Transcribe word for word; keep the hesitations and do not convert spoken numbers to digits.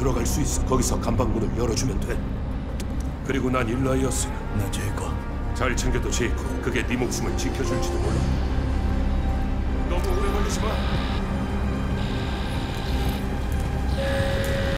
들어갈 수 있어. 거기서 감방문을 열어주면 돼. 그리고 난 일라이어스야. 나 제거. 잘 챙겨도 제이코. 그게 네 목숨을 지켜줄지도 몰라. 너무 오래 걸리지 마.